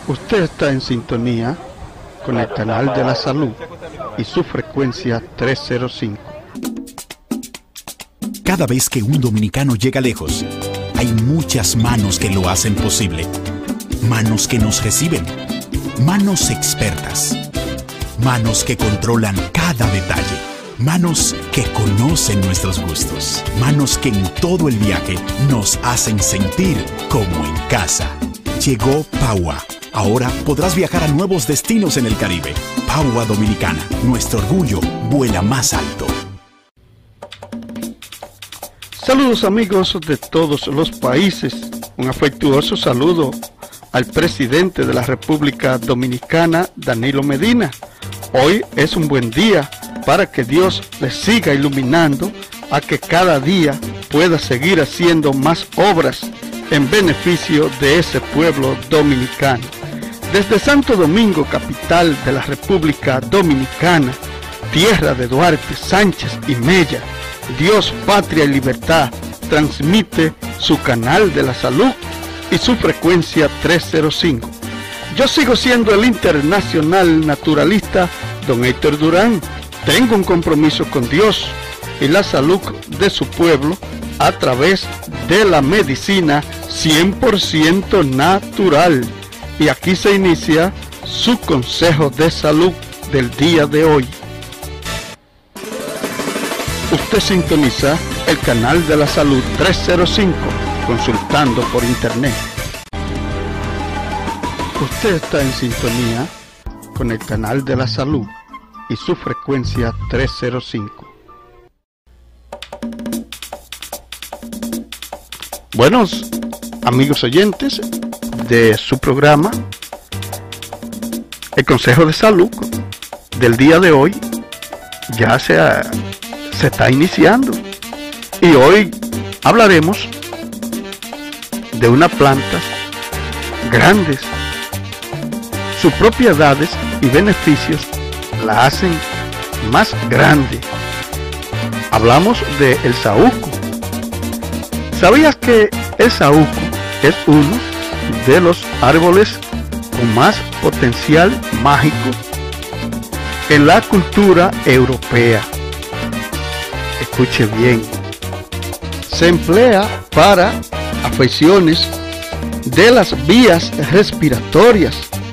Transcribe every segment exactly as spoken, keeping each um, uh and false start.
Usted está en sintonía con el canal de la salud y su frecuencia trescientos cinco. Cada vez que un dominicano llega lejos, hay muchas manos que lo hacen posible. Manos que nos reciben, manos expertas, manos que controlan cada detalle, manos que conocen nuestros gustos, manos que en todo el viaje nos hacen sentir como en casa. Llegó Paua. Ahora podrás viajar a nuevos destinos en el Caribe. Paua Dominicana, nuestro orgullo vuela más alto. Saludos amigos de todos los países. Un afectuoso saludo al presidente de la República Dominicana, Danilo Medina. Hoy es un buen día para que Dios le siga iluminando a que cada día pueda seguir haciendo más obras en beneficio de ese pueblo dominicano. Desde Santo Domingo, capital de la República Dominicana, tierra de Duarte, Sánchez y Mella, Dios, Patria y Libertad, transmite su canal de la salud y su frecuencia trescientos cinco. Yo sigo siendo el internacional naturalista Don Héctor Durán. Tengo un compromiso con Dios y la salud de su pueblo a través de la medicina cien por ciento natural. Y aquí se inicia su consejo de salud del día de hoy. Usted sintoniza el canal de la salud trescientos cinco, consultando por internet. Usted está en sintonía con el canal de la salud y su frecuencia trescientos cinco. Buenos amigos oyentes de su programa, el consejo de salud del día de hoy ya se, se está iniciando, y hoy hablaremos de unas plantas grandes. Sus propiedades y beneficios la hacen más grande. Hablamos de el saúco. ¿Sabías que el saúco es uno de los árboles con más potencial mágico en la cultura europea? Escuche bien. Se emplea para afecciones de las vías respiratorias,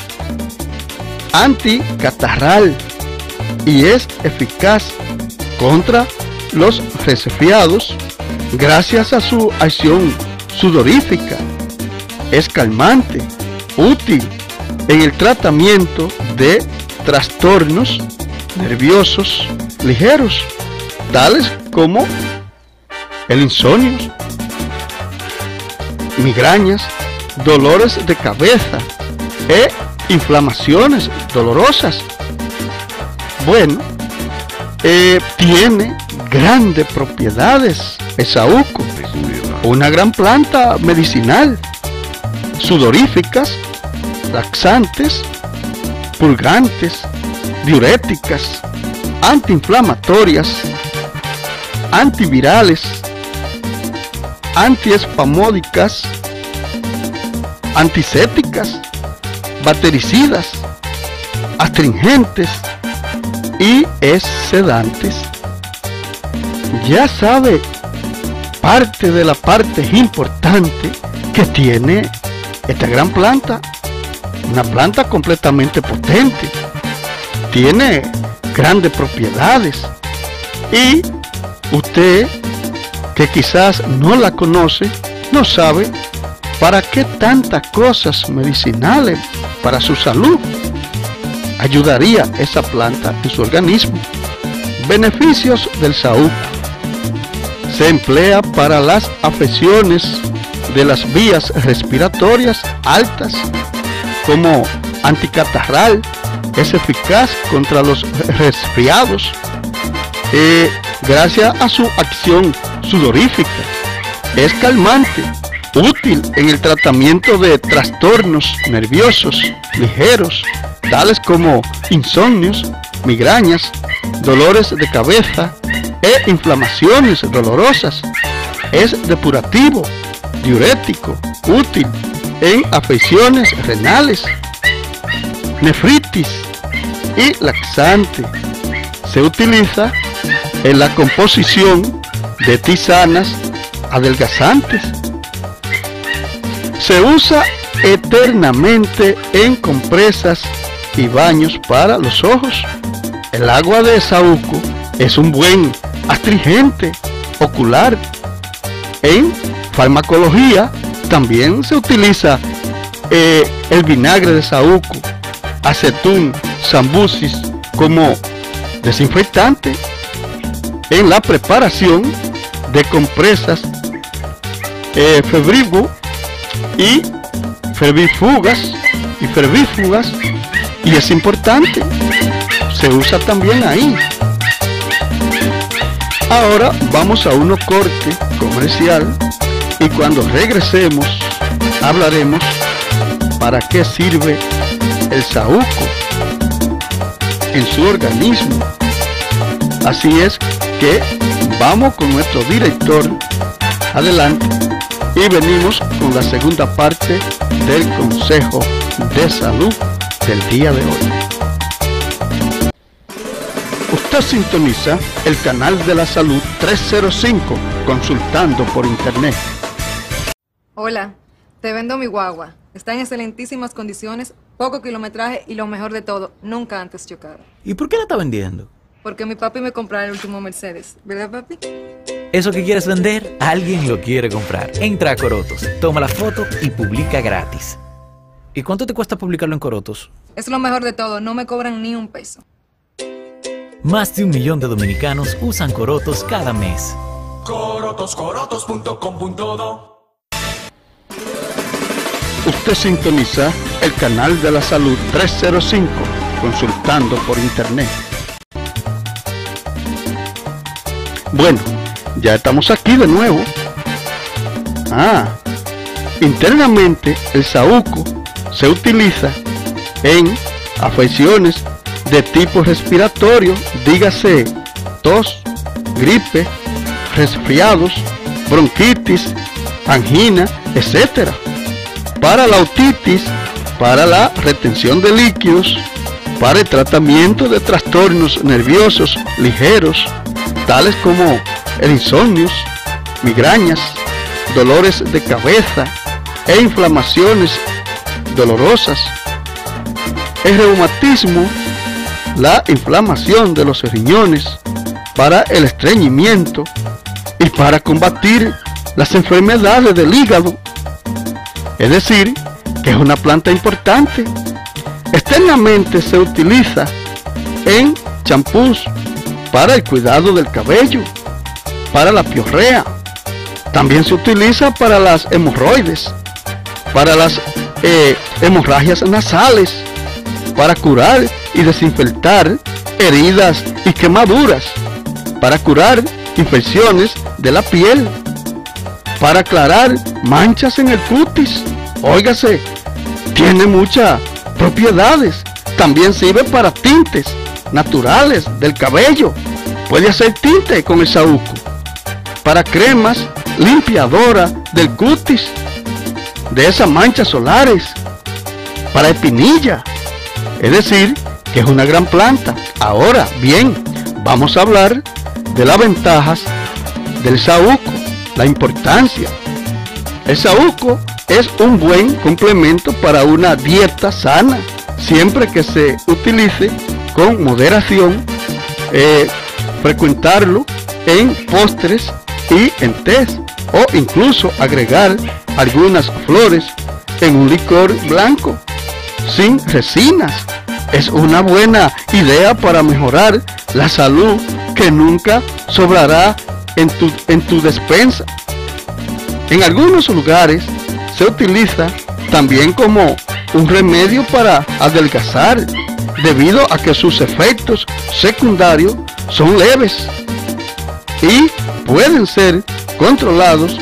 anticatarral, y es eficaz contra los resfriados gracias a su acción sudorífica. Es calmante, útil en el tratamiento de trastornos nerviosos ligeros, tales como el insomnio, migrañas, dolores de cabeza e inflamaciones dolorosas. Bueno, eh, tiene grandes propiedades el saúco, una gran planta medicinal, sudoríficas, laxantes, purgantes, diuréticas, antiinflamatorias, antivirales, antiespasmódicas, antisépticas, bactericidas, astringentes y sedantes. Ya sabe parte de la parte importante que tiene esta gran planta. Una planta completamente potente, tiene grandes propiedades, y usted que quizás no la conoce, no sabe para qué tantas cosas medicinales para su salud ayudaría esa planta en su organismo. Beneficios del saúco. Se emplea para las afecciones de las vías respiratorias altas, como anticatarral, es eficaz contra los resfriados, eh, gracias a su acción sudorífica. Es calmante, útil en el tratamiento de trastornos nerviosos ligeros, tales como insomnios, migrañas, dolores de cabeza e inflamaciones dolorosas. Es depurativo, diurético, útil en afecciones renales, nefritis y laxante. Se utiliza en la composición de tisanas adelgazantes. Se usa eternamente en compresas y baños para los ojos. El agua de saúco es un buen astringente ocular. En farmacología también se utiliza eh, el vinagre de saúco, Acetum sambucis, como desinfectante en la preparación de compresas eh, febrigo y febrifugas y febrifugas, y es importante, se usa también ahí. Ahora vamos a uno corte comercial y cuando regresemos hablaremos para qué sirve el saúco en su organismo. Así es que vamos con nuestro director adelante y venimos con la segunda parte del consejo de salud del día de hoy. Usted sintoniza el canal de la salud trescientos cinco, consultando por internet. Hola, te vendo mi guagua. Está en excelentísimas condiciones, poco kilometraje y lo mejor de todo, nunca antes chocada. ¿Y por qué la está vendiendo? Porque mi papi me comprará el último Mercedes, ¿verdad, papi? Eso que quieres vender, alguien lo quiere comprar. Entra a Corotos, toma la foto y publica gratis. ¿Y cuánto te cuesta publicarlo en Corotos? Es lo mejor de todo, no me cobran ni un peso. Más de un millón de dominicanos usan Corotos cada mes. Corotos, corotos punto com punto do. Usted sintoniza el canal de la salud trescientos cinco, consultando por internet. Bueno, ya estamos aquí de nuevo. Ah, internamente el saúco se utiliza en afecciones de tipo respiratorio, dígase tos, gripe, resfriados, bronquitis, angina, etcétera. Para la otitis, para la retención de líquidos, para el tratamiento de trastornos nerviosos ligeros, tales como el insomnio, migrañas, dolores de cabeza e inflamaciones dolorosas, el reumatismo, la inflamación de los riñones, para el estreñimiento y para combatir las enfermedades del hígado. Es decir, que es una planta importante. Externamente se utiliza en champús para el cuidado del cabello, para la piorrea. También se utiliza para las hemorroides, para las eh, hemorragias nasales, para curar y desinfectar heridas y quemaduras, para curar infecciones de la piel, para aclarar manchas en el cutis. Óigase, tiene muchas propiedades. También sirve para tintes naturales del cabello. Puede hacer tinte con el saúco. Para cremas limpiadoras del cutis, de esas manchas solares, para espinilla. Es decir, que es una gran planta. Ahora bien, vamos a hablar de las ventajas del saúco, la importancia. El saúco es un buen complemento para una dieta sana, siempre que se utilice con moderación, eh, frecuentarlo en postres y en tés, o incluso agregar algunas flores en un licor blanco sin resinas. Es una buena idea para mejorar la salud, que nunca sobrará en tu, en tu despensa. En algunos lugares se utiliza también como un remedio para adelgazar, debido a que sus efectos secundarios son leves y pueden ser controlados,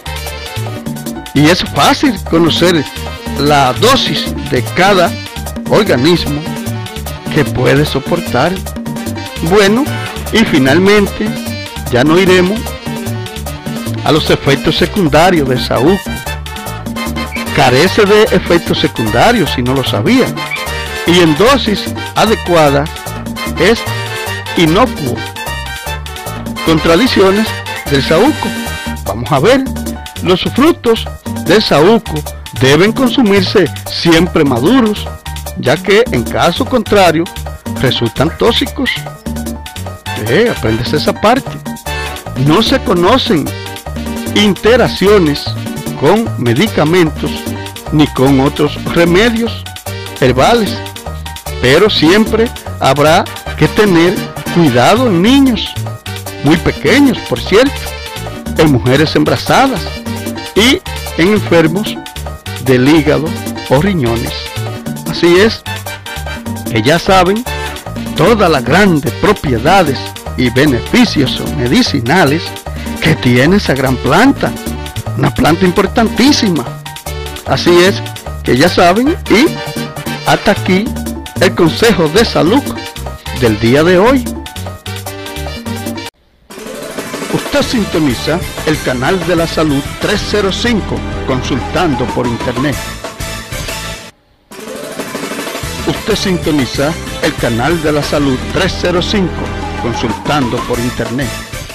y es fácil conocer la dosis de cada organismo que puede soportar. Bueno, y finalmente ya no iremos a los efectos secundarios del saúco. Carece de efectos secundarios, si no lo sabía. y en dosis adecuada es inocuo. Contradicciones del saúco. Vamos a ver, los frutos del saúco deben consumirse siempre maduros, ya que en caso contrario resultan tóxicos. Eh, aprendes esa parte. No se conocen interacciones con medicamentos ni con otros remedios herbales, pero siempre habrá que tener cuidado en niños muy pequeños, por cierto, en mujeres embarazadas y en enfermos del hígado o riñones. Así es que ya saben todas las grandes propiedades y beneficios medicinales que tiene esa gran planta, una planta importantísima. Así es que ya saben, y hasta aquí el consejo de salud del día de hoy. Usted sintoniza el canal de la salud trescientos cinco consultando por internet. Usted sintoniza el canal de la salud trescientos cinco consultando por internet.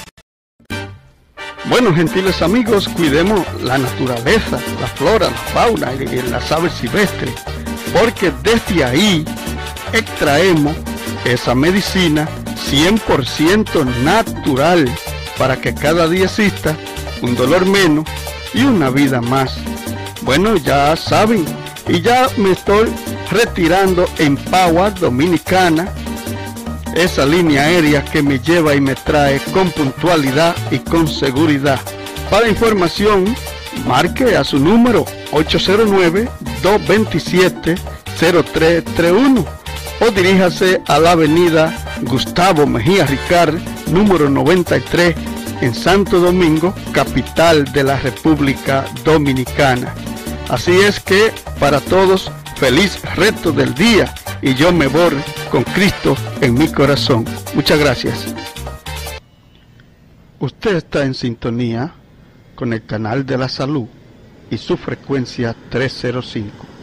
Bueno, gentiles amigos, cuidemos la naturaleza, la flora, la fauna y las aves silvestres, porque desde ahí extraemos esa medicina cien por ciento natural para que cada día exista un dolor menos y una vida más. Bueno, ya saben, y ya me estoy retirando en Pagua Dominicana, esa línea aérea que me lleva y me trae con puntualidad y con seguridad. Para información, marque a su número ocho cero nueve, dos dos siete, cero tres tres uno o diríjase a la avenida Gustavo Mejía Ricard, número noventa y tres, en Santo Domingo, capital de la República Dominicana. Así es que para todos, feliz resto del día, y yo me voy con Cristo en mi corazón. Muchas gracias. Usted está en sintonía con el canal de la salud y su frecuencia trescientos cinco.